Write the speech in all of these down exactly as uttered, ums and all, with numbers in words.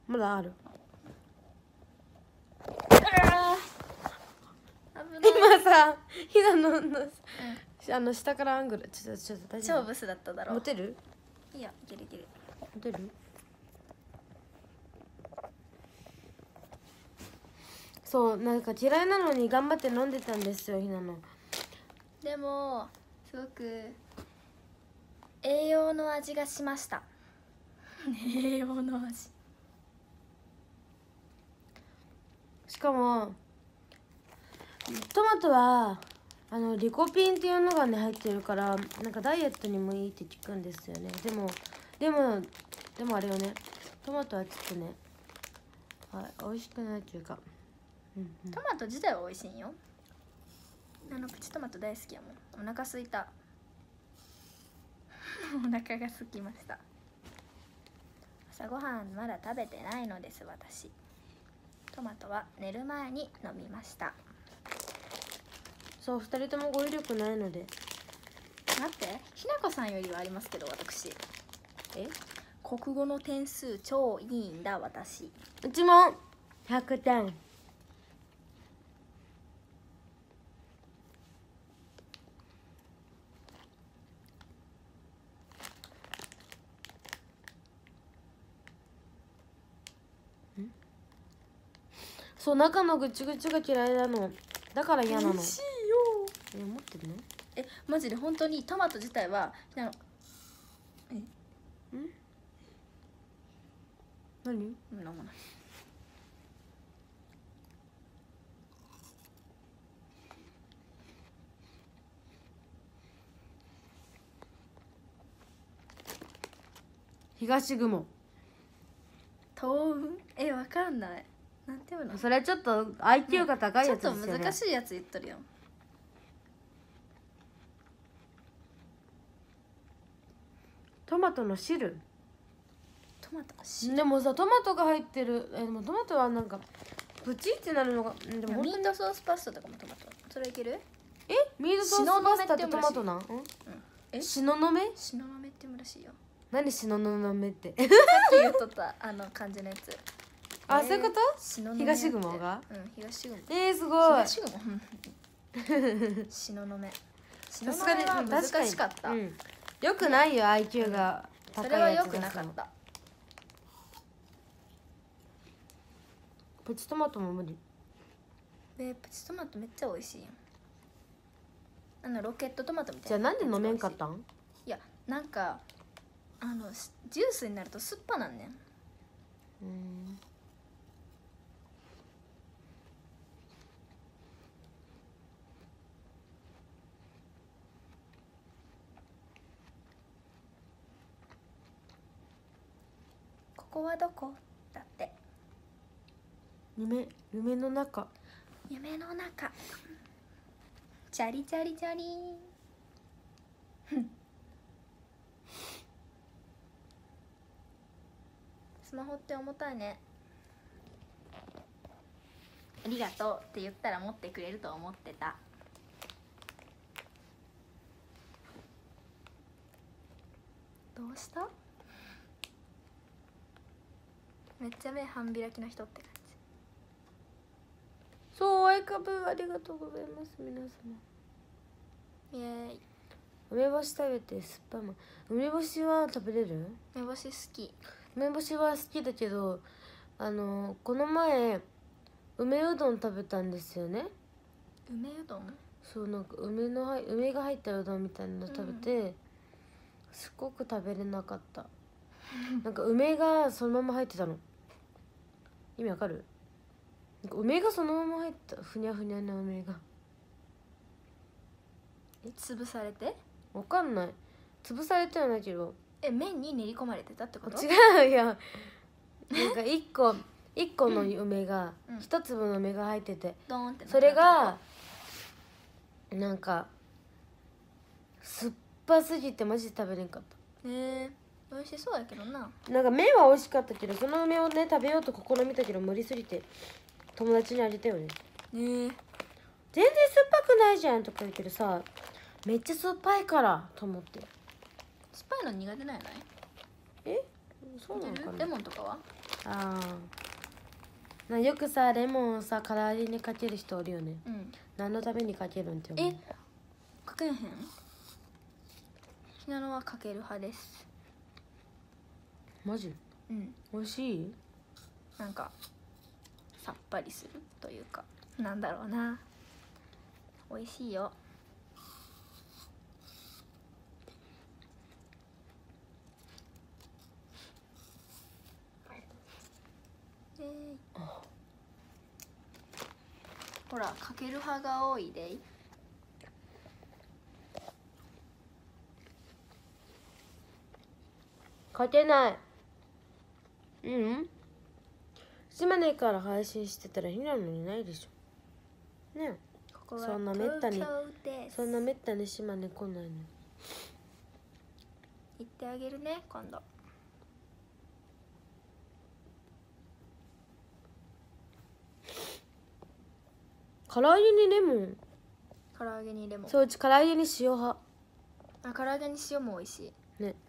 まだある。今さひなのの、うん、あの下からアングルちょっとちょっと大丈夫？ 超ブスだっただろ。 持てる？ いや、いけるいける。 持てる？そう、なんか嫌いなのに頑張って飲んでたんですよ、ひなの。 でもすごく栄養の味がしました。栄養の味。 しかもトマトはあのリコピンっていうのがね入ってるから、なんかダイエットにもいいって聞くんですよね。でもでもでもあれよね、トマトはちょっとね、はい、美味しくないっていうか、うんうん、 トマト自体は美味しいんよ。あのプチトマト大好きやもん。お腹すいた。お腹が空きました。朝ごはんまだ食べてないのです私。トマトは寝る前に飲みました。 そうふたりとも語彙力ないので。 待って、ひなこさんよりはありますけど私。え国語の点数超いいんだ私。 うちもひゃくてん。そう、中のぐちぐちが嫌いなの。だから嫌なの。 美味しいよ。 え、持ってるの？ え、マジで本当にトマト自体はあのえん何？ なんもない。 東雲。 豆腐？え、わかんない。なんていうの？ それちょっと アイキュー が高いやつですよね。 ちょっと難しいやつ言っとるよ。 トマトの汁。 トマトの汁。 でもさ、トマトが入ってる。え、でもトマトはなんかプチってなるのが、でもミートソースパスタとかもトマト。それいける？ え、ミートソースパスタってトマトなん？うん。 え、 しののめ？ しののめって言うらしいよ。 何しののめって。 さっき言っとったあの感じのやつ。 あ、そういうこと？東雲雲が？ うん、東雲。 えー、すごい。 東雲。しののめ。さすがに難しかった。 よくないよ、アイキュー が高いやつ。 それはよくなかった。 プチトマトも無理。 え、プチトマトめっちゃ美味しいやん。あのロケットトマトみたいな。 じゃあなんで飲めんかったん？ いや、なんかあのジュースになると酸っぱなんねん。 うん。 ここはどこだって。 夢、夢の中。 夢の中。チャリチャリチャリーン。スマホって重たいね。ありがとうって言ったら持ってくれると思ってた。どうした？めっちゃ目半開きの人って感じ。 そう、アイカブありがとうございます皆様。 イエーイ。 梅干し食べて酸っぱいもん。梅干しは食べれる？ 梅干し好き。 梅干しは好きだけど、あのこの前梅うどん食べたんですよね。 梅うどん？ そう、なんか梅の入梅が入ったうどんみたいなの食べて、うん、すっごく食べれなかった。なんか梅がそのまま入ってたの。意味わかる？なんか梅がそのまま入った、ふにゃふにゃな梅が。 え、潰されて？ わかんない。潰されてはないけど。 え、麺に練り込まれてたってこと？ 違うよ。なんか一個一個の梅が一、うん、粒の梅が入ってて、 ドーンってそれがなんか酸っぱすぎてマジで食べれんかった。 へえ、美味しそうやけどな。 なんか麺は美味しかったけど、その梅をね食べようと試みたけど無理すぎて友達にあげたよね。 ねえ、 全然酸っぱくないじゃんとか言うけどさ、めっちゃ酸っぱいからと思って。 酸っぱいの苦手なんやない？ え、そうなのかな。 レモンとかは？ ああ、よくさレモンをさ唐揚げにかける人おるよね。 うん。 何のためにかけるんって思う。 え、かけへん？ひなのはかける派です。 マジ？ うん。 美味しい？ なんかさっぱりするというか、なんだろうな、美味しいよ。えー、ほらかける派が多いで。 かけない。うん。島根から配信してたらひなのにないでしょ。ね。 ここはそんなめったに東京です。 そんなめったに島根来ないの。 行ってあげるね今度。 唐揚げにレモン。 唐揚げにレモン。 そう、うち唐揚げに塩派。 あ、唐揚げに塩も美味しいね。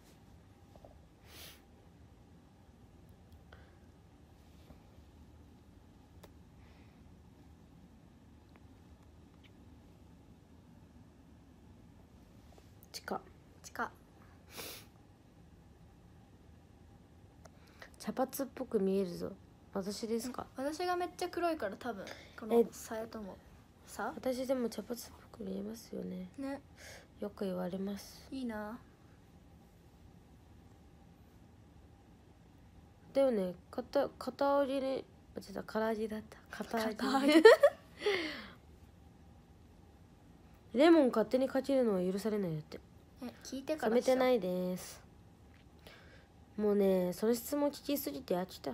地下地下。 茶髪っぽく見えるぞ。私ですか？ 私がめっちゃ黒いから多分このさやともさ。 私でも茶髪っぽく見えますよね。 ね。 よく言われます。 いいな。 でもね、片片折りにあ、ちょっと唐揚げだった。片揚片げ。レモン勝手にかけるのは許されないよって。 え、聞いてから冷めてないです。もうね、その質問聞きすぎて飽きた。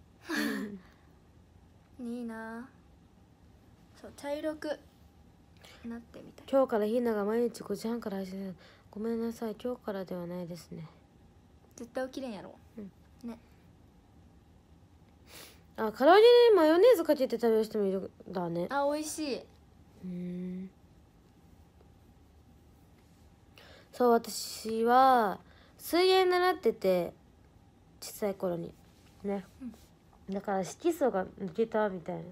いいな。そう、茶色くなってみたい。 今日からひなが毎日ごじはんから配信する。ごめんなさい、今日からではないですね。 絶対起きれんやろ。 うんね。 あ、唐揚げにマヨネーズかけて食べる人もいるんだね。 あ、美味しい。 うん。そう、私は水泳習ってて小さい頃にね、うん、だから色素が抜けたみたいな、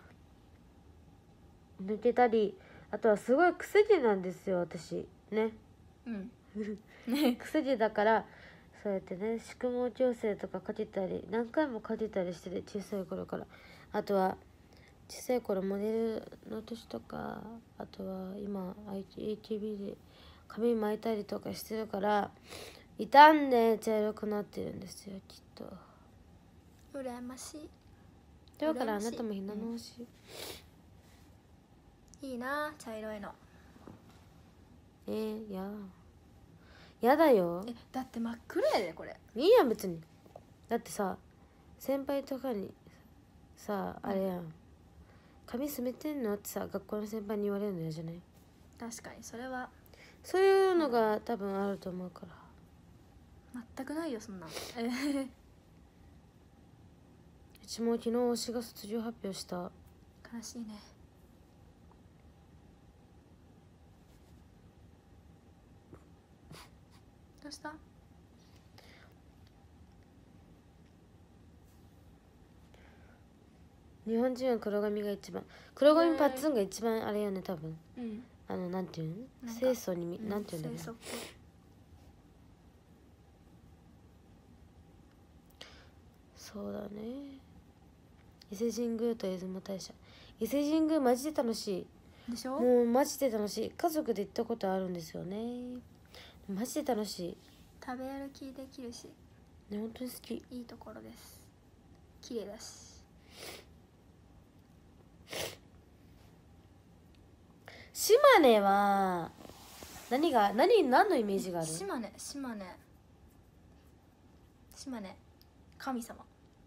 抜けたり、あとはすごい癖毛なんですよ私ね。 うん癖毛だからそうやってね、宿毛矯正とかかけたり何回もかけたりしてて、小さい頃から。あとは小さい頃モデルの年とか、あとは今 エーティービー で髪巻いたりとかしてるから傷んで茶色くなってるんですよ、きっと。 羨ましい。 だからあなたもひなの推し、 うん、いいな茶色いの。 えー、ややだよ。 え、だって真っ黒やでこれ。 いいやん別に。だってさ、先輩とかにさ、あれやん、髪染めてんのってさ、学校の先輩に言われるの嫌じゃない？ 確かにそれはそういうのが多分あると思うから。 全くないよそんな。うちも昨日推しが卒業発表した。 悲しいね。どうした？ 日本人は黒髪が一番、黒髪パッツンが一番あれよね多分。 うん。 あのなんていうの、清楚にみ、 うん、 なんていうんだろう。 清楚っぽい。 そうだね。伊勢神宮と出雲大社。伊勢神宮マジで楽しい。 でしょ？ もうマジで楽しい。家族で行ったことあるんですよね。マジで楽しい。 食べ歩きできるし。 ね、本当に好き。 いいところです。綺麗だし。 島根は何が何何のイメージがある？ 島根島根島根神様。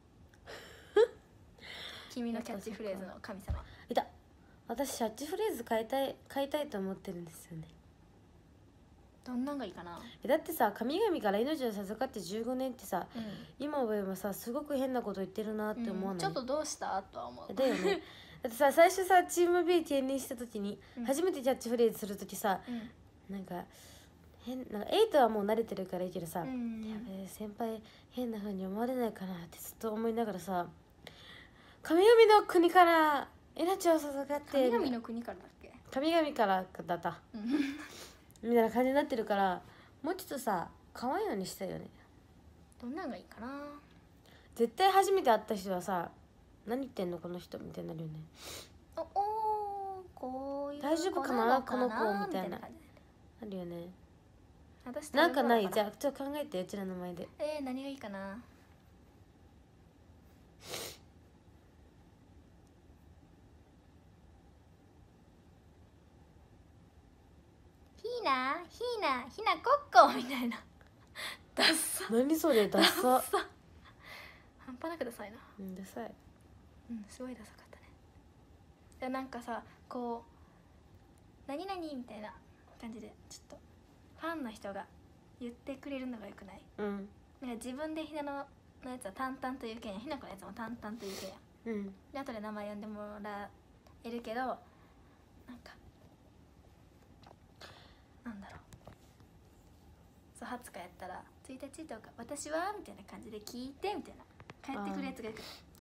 君のキャッチフレーズの神様。 いた。私キャッチフレーズ変えたい変えたいと思ってるんですよね。 どんなんがいいかな。 だってさ、神々から命を授かってじゅうごねんってさ、 うん、 今思えばさすごく変なこと言ってるなって思わない？ うん、ちょっとどうしたとは思う。 だよね。だってさ、最初さチーム B 兼任した時に、 うん、 初めてキャッチフレーズする時さ、 うん、 なんか変なんかエイトはもう慣れてるからいいけどさ、 うんやべえ先輩変な風に思われないかなってずっと思いながらさ、神々の国から命を授かって神々の国からだっけ。 神々からだったうんみたいな感じになってるから、もうちょっとさ可愛いのにしたいよね。 どんなんがいいかな。 絶対初めて会った人はさ、何言ってんのこの人みたいになるよね。 おおー、こういう大丈夫かな子なのかこの子みたいな感じで。 あるよね。 私なんかない？じゃゃあちょっと考えて、うちらの前で。 えー、何がいいかな。ひなひなひなこっこみたいな。ダッサ何それダッサ。 ダッサ半端なくダサいな。 うんダサい。 うんすごいダサかったね。でなんかさこう何々みたいな感じでちょっとファンの人が言ってくれるのがよくない？ うんなんか自分でひなののやつは淡々と言うけんや、ひなこのやつも淡々と言うけんや。 うんで後で名前呼んでもらえるけど、なんかなんだろう、そうはつかやったらついたちとか私はみたいな感じで聞いてみたいな帰ってくるやつがよくない？